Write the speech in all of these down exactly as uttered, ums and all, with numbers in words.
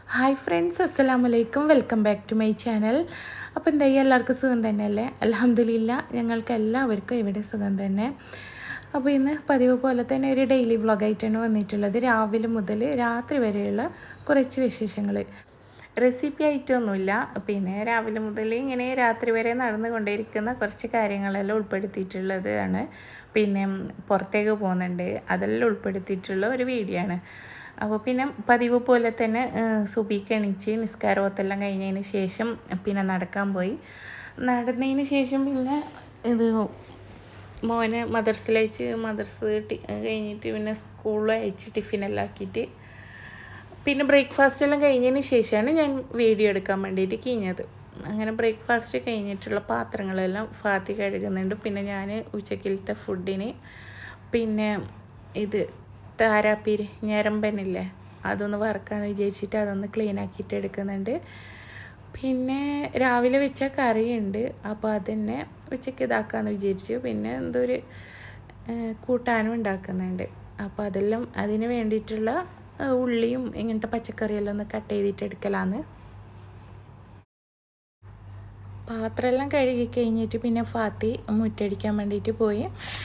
Hi friends, അസ്സലാമു അലൈക്കും. Welcome back to my channel. അപ്പോൾ എന്തായി, എല്ലാവർക്കും സുഖം തന്നെയല്ലേ? അൽഹംദുലില്ലാ, ഞങ്ങൾക്ക് എല്ലാവർക്കും ഇവിടെ സുഖം തന്നെ. അപ്പോൾ ഇന്ന് പതിവ് പോലെ തന്നെ ഒരു ഡെയിലി വ്ളോഗായിട്ടാണ് വന്നിട്ടുള്ളത്. രാവിലെ മുതൽ രാത്രി വരെയുള്ള കുറച്ച് വിശേഷങ്ങൾ. റെസിപ്പി ആയിട്ടൊന്നുമില്ല, പിന്നെ രാവിലെ മുതൽ ഇങ്ങനെ രാത്രി വരെ നടന്നുകൊണ്ടിരിക്കുന്ന കുറച്ച് കാര്യങ്ങളെല്ലാം ഉൾപ്പെടുത്തിയിട്ടുള്ളത് ആണ്. പിന്നെ പുറത്തേക്ക് പോകുന്നുണ്ട്, അതെല്ലാം ഉൾപ്പെടുത്തിയിട്ടുള്ള ഒരു വീഡിയോ ആണ്. അപ്പോൾ പിന്നെ പതിവ് പോലെ തന്നെ സുബിക്ക് എണീച്ച് നിസ്കാരമൊത്തെല്ലാം കഴിഞ്ഞതിന് ശേഷം പിന്നെ നടക്കാൻ പോയി. നടന്നതിന് ശേഷം പിന്നെ ഇത് മോനെ മദർസിലയച്ച് മദർസ് കഴിഞ്ഞിട്ട് പിന്നെ സ്കൂളിൽ അയച്ച് ടിഫിനെല്ലാം ആക്കിയിട്ട് പിന്നെ ബ്രേക്ക്ഫാസ്റ്റ് എല്ലാം കഴിഞ്ഞതിന് ശേഷമാണ് ഞാൻ വീഡിയോ എടുക്കാൻ വേണ്ടിയിട്ട് കഴിഞ്ഞത്. അങ്ങനെ ബ്രേക്ക്ഫാസ്റ്റ് കഴിഞ്ഞിട്ടുള്ള പാത്രങ്ങളെല്ലാം ഫാത്തി കഴുകുന്നുണ്ട്. പിന്നെ ഞാൻ ഉച്ചക്കിലത്തെ ഫുഡിന് പിന്നെ ഇത് താരാപ്പീര് ഞരമ്പനില്ലേ, അതൊന്ന് വറുക്കാമെന്ന് വിചാരിച്ചിട്ട് അതൊന്ന് ക്ലീൻ ആക്കിയിട്ട് എടുക്കുന്നുണ്ട്. പിന്നെ രാവിലെ വെച്ച കറിയുണ്ട്, അപ്പോൾ അതന്നെ ഉച്ചയ്ക്ക് ഇതാക്കാമെന്ന് വിചാരിച്ചു. പിന്നെ എന്തോ ഒരു കൂട്ടാനും ഉണ്ടാക്കുന്നുണ്ട്. അപ്പോൾ അതെല്ലാം അതിന് വേണ്ടിയിട്ടുള്ള ഉള്ളിയും ഇങ്ങനത്തെ പച്ചക്കറിയെല്ലാം ഒന്ന് കട്ട് ചെയ്തിട്ട് എടുക്കലാന്ന്. പാത്രമെല്ലാം കഴുകി കഴിഞ്ഞിട്ട് പിന്നെ ഫാത്തി മുറ്റടിക്കാൻ വേണ്ടിയിട്ട് പോയി.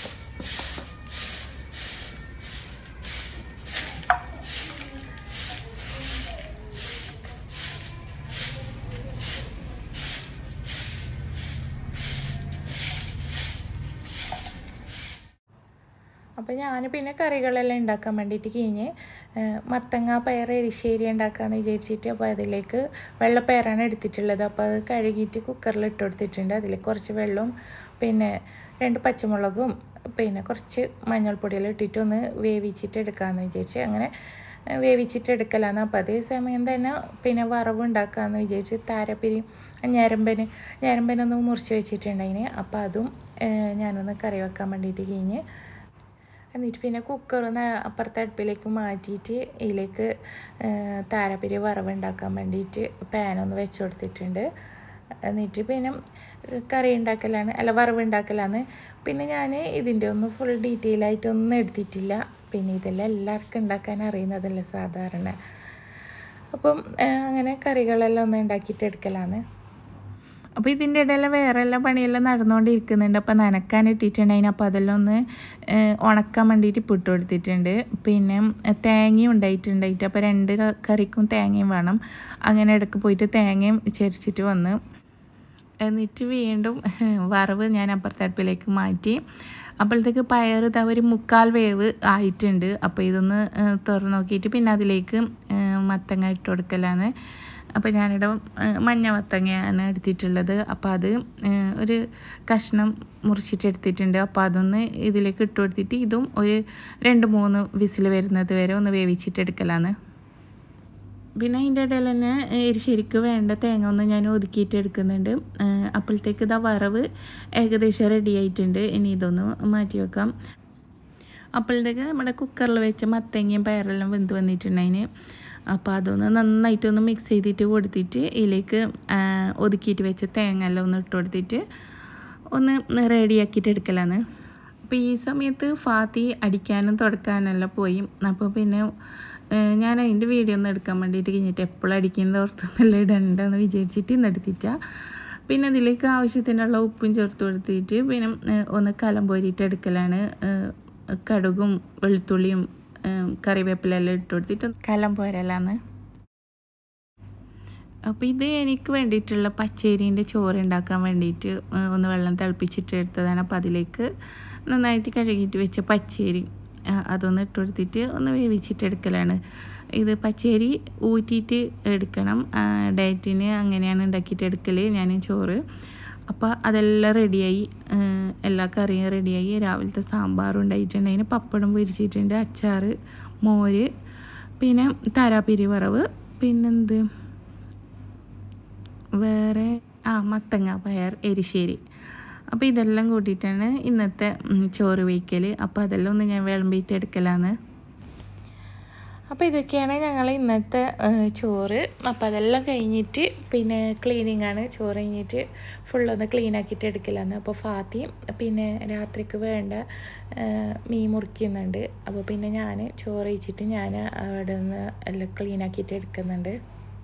അപ്പോൾ ഞാൻ പിന്നെ കറികളെല്ലാം ഉണ്ടാക്കാൻ വേണ്ടിയിട്ട് കഴിഞ്ഞ് മത്തങ്ങ പയർ എരിശ്ശേരി ഉണ്ടാക്കാമെന്ന് വിചാരിച്ചിട്ട് അപ്പോൾ അതിലേക്ക് വെള്ളപ്പയറാണ് എടുത്തിട്ടുള്ളത്. അപ്പോൾ അത് കഴുകിയിട്ട് കുക്കറിൽ ഇട്ട് കൊടുത്തിട്ടുണ്ട്. അതിൽ കുറച്ച് വെള്ളവും പിന്നെ രണ്ട് പച്ചമുളകും പിന്നെ കുറച്ച് മഞ്ഞൾപ്പൊടിയെല്ലാം ഇട്ടിട്ട് ഒന്ന് വേവിച്ചിട്ട് എടുക്കാമെന്ന് വിചാരിച്ച് അങ്ങനെ വേവിച്ചിട്ട് എടുക്കലാന്ന്. അപ്പോൾ അതേ സമയം തന്നെ പിന്നെ വറവ് ഉണ്ടാക്കാമെന്ന് വിചാരിച്ച് താരപ്പിരി ഞരമ്പന് ഞരമ്പനൊന്ന് മുറിച്ച് വെച്ചിട്ടുണ്ടായിന്. അപ്പോൾ അതും ഞാനൊന്ന് കറി വെക്കാൻ വേണ്ടിയിട്ട് കഴിഞ്ഞ് എന്നിട്ട് പിന്നെ കുക്കറൊന്ന് അപ്പുറത്തെ അടുപ്പിലേക്ക് മാറ്റിയിട്ട് ഇതിലേക്ക് താരപ്പിരി വറവ് ഉണ്ടാക്കാൻ വേണ്ടിയിട്ട് പാനൊന്ന് വെച്ച് കൊടുത്തിട്ടുണ്ട്. എന്നിട്ട് പിന്നെ കറി ഉണ്ടാക്കലാണ് അല്ല വറവ് ഉണ്ടാക്കലാണ്. പിന്നെ ഞാൻ ഇതിൻ്റെ ഒന്നും ഫുൾ ഡീറ്റെയിൽ ആയിട്ടൊന്നും എടുത്തിട്ടില്ല. പിന്നെ ഇതെല്ലാം എല്ലാവർക്കും ഉണ്ടാക്കാൻ അറിയുന്നതല്ലേ സാധാരണ. അപ്പം അങ്ങനെ കറികളെല്ലാം ഒന്ന് ഉണ്ടാക്കിയിട്ട് എടുക്കലാണ്. അപ്പോൾ ഇതിൻ്റെ ഇടയിൽ വേറെ എല്ലാം പണിയെല്ലാം നടന്നുകൊണ്ടിരിക്കുന്നുണ്ട്. അപ്പോൾ നനക്കാൻ ഇട്ടിട്ടുണ്ടായിന്. അപ്പോൾ അതെല്ലാം ഒന്ന് ഉണക്കാൻ വേണ്ടിയിട്ട് ഇട്ട് കൊടുത്തിട്ടുണ്ട്. പിന്നെ തേങ്ങയും ഉണ്ടായിട്ടുണ്ടായിട്ട് അപ്പോൾ രണ്ട് കറിക്കും തേങ്ങയും വേണം. അങ്ങനെ ഇടയ്ക്ക് പോയിട്ട് തേങ്ങയും ചരിച്ചിട്ട് വന്ന് എന്നിട്ട് വീണ്ടും വറവ് ഞാൻ അപ്പുറത്തെ അടുപ്പിലേക്ക് മാറ്റി. അപ്പോഴത്തേക്ക് പയർ ഇതാ ഒരു മുക്കാൽ വേവ് ആയിട്ടുണ്ട്. അപ്പോൾ ഇതൊന്ന് തുറന്ന് നോക്കിയിട്ട് പിന്നെ അതിലേക്ക് മത്തങ്ങ ഇട്ട് കൊടുക്കലാണ്. അപ്പോൾ ഞാനിവിടെ മഞ്ഞ മത്തങ്ങയാണ് എടുത്തിട്ടുള്ളത്. അപ്പോൾ അത് ഒരു കഷ്ണം മുറിച്ചിട്ട് എടുത്തിട്ടുണ്ട്. അപ്പോൾ അതൊന്ന് ഇതിലേക്ക് ഇട്ട് കൊടുത്തിട്ട് ഇതും ഒരു രണ്ട് മൂന്ന് വിസിൽ വരുന്നത് വരെ ഒന്ന് വേവിച്ചിട്ട് എടുക്കലാണ്. പിന്നെ അതിൻ്റെ ഇടയിൽ തന്നെ ശരിക്കും വേണ്ട തേങ്ങ ഒന്ന് ഞാൻ ഒതുക്കിയിട്ട് എടുക്കുന്നുണ്ട്. അപ്പോഴത്തേക്ക് ഇതാ വറവ് ഏകദേശം റെഡി ആയിട്ടുണ്ട്. ഇനി ഇതൊന്ന് മാറ്റി വെക്കാം. അപ്പോഴത്തേക്ക് നമ്മുടെ കുക്കറിൽ വെച്ച മത്തങ്ങയും പയറെല്ലാം വെന്ത് വന്നിട്ടുണ്ടതിന്. അപ്പോൾ അതൊന്ന് നന്നായിട്ടൊന്ന് മിക്സ് ചെയ്തിട്ട് കൊടുത്തിട്ട് ഇതിലേക്ക് ഒതുക്കിയിട്ട് വെച്ച തേങ്ങ എല്ലാം ഒന്ന് ഇട്ട് കൊടുത്തിട്ട് ഒന്ന് റെഡിയാക്കിയിട്ട് എടുക്കലാണ്. അപ്പോൾ ഈ സമയത്ത് ഫാത്തി അടിക്കാനും തുടക്കാനെല്ലാം പോയി. അപ്പോൾ പിന്നെ ഞാൻ അതിൻ്റെ വീഡിയോ ഒന്ന് എടുക്കാൻ വേണ്ടിയിട്ട് കഴിഞ്ഞിട്ട് എപ്പോഴും അടിക്കുന്നത് ഓർത്തൊന്നെല്ലാം ഇടണ്ടെന്ന് വിചാരിച്ചിട്ട് ഇന്ന് എടുത്തിട്ടാണ്. പിന്നെ അതിലേക്ക് ആവശ്യത്തിനുള്ള ഉപ്പും ചേർത്ത് കൊടുത്തിട്ട് പിന്നെ ഒന്ന് കലം പോരിയിട്ട് എടുക്കലാണ്. കടുകും വെളുത്തുള്ളിയും കറിവേപ്പിലെല്ലാം ഇട്ട് കൊടുത്തിട്ട് കലം പോരലാന്ന്. അപ്പോൾ ഇത് എനിക്ക് വേണ്ടിയിട്ടുള്ള പച്ചരീൻ്റെ ചോറ് ഉണ്ടാക്കാൻ വേണ്ടിയിട്ട് ഒന്ന് വെള്ളം തിളപ്പിച്ചിട്ട് എടുത്തതാണ്. അപ്പോൾ അതിലേക്ക് നന്നായിട്ട് കഴുകിയിട്ട് വെച്ച പച്ചരി അതൊന്ന് ഇട്ട് കൊടുത്തിട്ട് ഒന്ന് വേവിച്ചിട്ട് എടുക്കലാണ്. ഇത് പച്ചരി ഊറ്റിയിട്ട് എടുക്കണം. ഡയറ്റിന് അങ്ങനെയാണ് ഉണ്ടാക്കിയിട്ട് എടുക്കൽ ഞാൻ ചോറ്. അപ്പോൾ അതെല്ലാം റെഡിയായി, എല്ലാ കറിയും റെഡിയായി. രാവിലത്തെ സാമ്പാറും ഉണ്ടായിട്ടുണ്ടായിന്, പപ്പടം പൊരിച്ചിട്ടുണ്ട്, അച്ചാർ, മോര്, പിന്നെ താരാപ്പിരി വറവ്, പിന്നെന്ത് വേറെ ആ മത്തങ്ങ പയർ എരിശ്ശേരി. അപ്പോൾ ഇതെല്ലാം കൂട്ടിയിട്ടാണ് ഇന്നത്തെ ചോറ് വയ്ക്കൽ. അപ്പോൾ അതെല്ലാം ഒന്ന് ഞാൻ വിളമ്പിയിട്ട് എടുക്കലാണ്. അപ്പോൾ ഇതൊക്കെയാണ് ഞങ്ങൾ ഇന്നത്തെ ചോറ്. അപ്പോൾ അതെല്ലാം കഴിഞ്ഞിട്ട് പിന്നെ ക്ലീനിങ് ആണ്. ചോറ് കഴിഞ്ഞിട്ട് ഫുള്ളൊന്ന് ക്ലീൻ ആക്കിയിട്ട് എടുക്കലാണ്. അപ്പോൾ ഫാത്തിയും പിന്നെ രാത്രിക്ക് വേണ്ട മീൻ മുറിക്കുന്നുണ്ട്. അപ്പോൾ പിന്നെ ഞാൻ ചോറ് കഴിച്ചിട്ട് ഞാൻ അവിടെ നിന്ന് എല്ലാം ക്ലീൻ ആക്കിയിട്ട് എടുക്കുന്നുണ്ട്.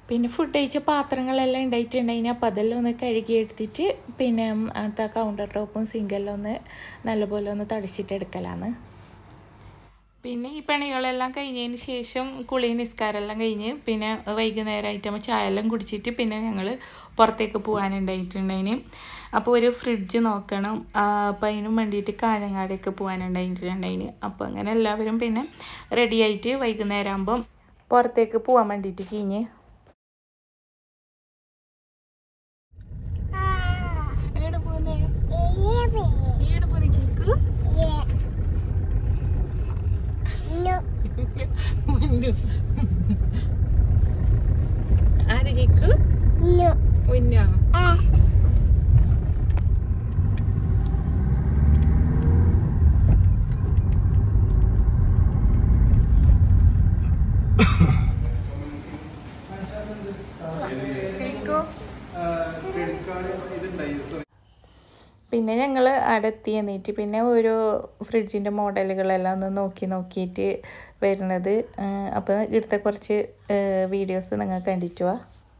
പിന്നെ ഫുഡ് കഴിച്ച പാത്രങ്ങളെല്ലാം ഉണ്ടായിട്ടുണ്ടെങ്കിൽ അപ്പോൾ അതെല്ലാം ഒന്ന് കഴുകിയെടുത്തിട്ട് പിന്നെ അടുത്ത കൗണ്ടർ ടോപ്പും സിങ്കെല്ലാം ഒന്ന് നല്ലപോലെ ഒന്ന് തുടച്ചിട്ടെടുക്കലാണ്. പിന്നെ ഈ പണികളെല്ലാം കഴിഞ്ഞതിന് ശേഷം കുളി നിസ്കാരമെല്ലാം കഴിഞ്ഞ് പിന്നെ വൈകുന്നേരമായിട്ട് ചായ എല്ലാം കുടിച്ചിട്ട് പിന്നെ ഞങ്ങൾ പുറത്തേക്ക് പോകാനുണ്ടായിട്ടുണ്ടതിന്. അപ്പോൾ ഒരു ഫ്രിഡ്ജ് നോക്കണം, അപ്പോൾ അതിനും വേണ്ടിയിട്ട് കാഞ്ഞങ്ങാടേക്ക് പോകാനുണ്ടായിട്ടുണ്ടതിന്. അപ്പോൾ അങ്ങനെ എല്ലാവരും പിന്നെ റെഡി ആയിട്ട് വൈകുന്നേരം ആകുമ്പം പുറത്തേക്ക് പോകാൻ വേണ്ടിയിട്ട് കഴിഞ്ഞ്. Ada Jiku? No. Oh no. Ah. Jiku. പിന്നെ ഞങ്ങൾ അടുത്ത് എന്നിട്ട് പിന്നെ ഒരു ഫ്രിഡ്ജിൻ്റെ മോഡലുകളെല്ലാം ഒന്ന് നോക്കി നോക്കിയിട്ട് വരുന്നത്. അപ്പോൾ ഇവിടുത്തെ കുറച്ച് വീഡിയോസ് നിങ്ങൾ കണ്ടിട്ട് വാ.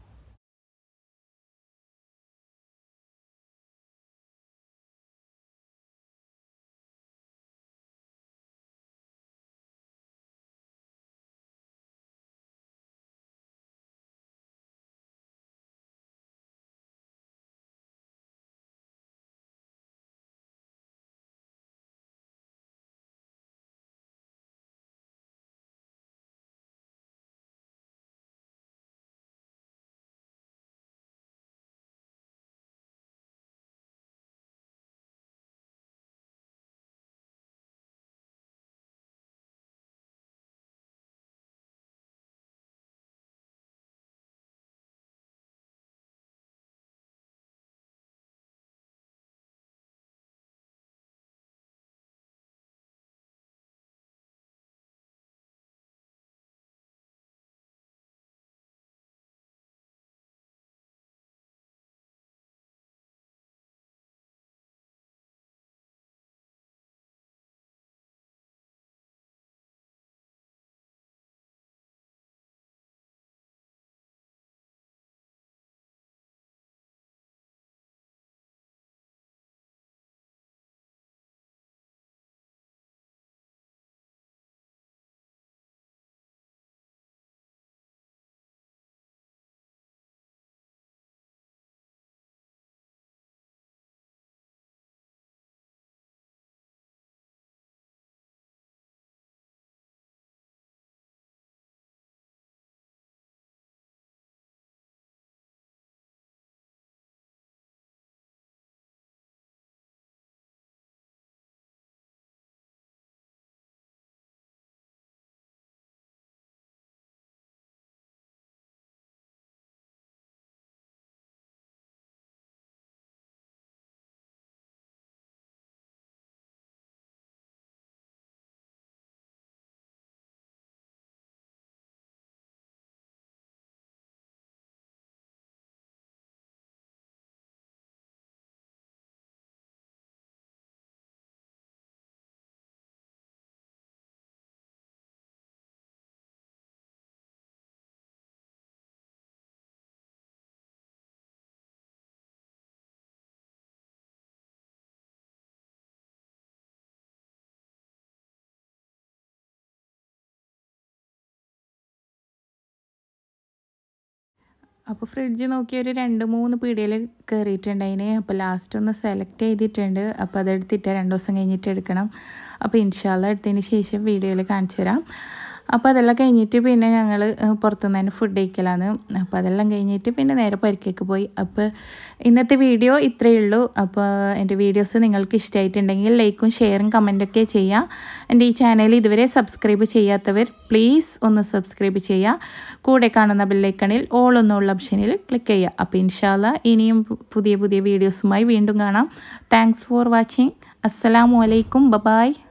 അപ്പോൾ ഫ്രിഡ്ജ് നോക്കി ഒരു രണ്ട് മൂന്ന് പീടികയിൽ കയറിയിട്ടുണ്ടതിന്. അപ്പോൾ ലാസ്റ്റ് ഒന്ന് സെലക്ട് ചെയ്തിട്ടുണ്ട്. അപ്പോൾ അതെടുത്തിട്ട് രണ്ട് ദിവസം കഴിഞ്ഞിട്ട് എടുക്കണം. അപ്പോൾ ഇൻഷാല്ല എടുത്തതിന് ശേഷം വീഡിയോയിൽ കാണിച്ചു തരാം. അപ്പോൾ അതെല്ലാം കഴിഞ്ഞിട്ട് പിന്നെ ഞങ്ങൾ പുറത്തുനിന്ന് തന്നെ ഫുഡ് കഴിക്കലാണ്. അപ്പോൾ അതെല്ലാം കഴിഞ്ഞിട്ട് പിന്നെ നേരെ പരിക്കേക്ക് പോയി. അപ്പോൾ ഇന്നത്തെ വീഡിയോ ഇത്രയേ ഉള്ളൂ. അപ്പോൾ എൻ്റെ വീഡിയോസ് നിങ്ങൾക്ക് ഇഷ്ടമായിട്ടുണ്ടെങ്കിൽ ലൈക്കും ഷെയറും കമൻറ്റൊക്കെ ചെയ്യാം. എൻ്റെ ഈ ചാനൽ ഇതുവരെ സബ്സ്ക്രൈബ് ചെയ്യാത്തവർ പ്ലീസ് ഒന്ന് സബ്സ്ക്രൈബ് ചെയ്യുക. കൂടെ കാണുന്ന ബെല്ലൈക്കണിൽ ഓൾ എന്നുള്ള ഓപ്ഷനിൽ ക്ലിക്ക് ചെയ്യുക. അപ്പോൾ ഇൻഷാല്ല ഇനിയും പുതിയ പുതിയ വീഡിയോസുമായി വീണ്ടും കാണാം. Thanks for watching. അസ്സലാമു അലൈക്കും. ബൈ.